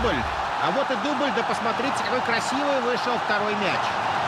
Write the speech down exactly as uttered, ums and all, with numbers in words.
дубль. А вот и дубль, да посмотрите, какой красивый вышел второй мяч.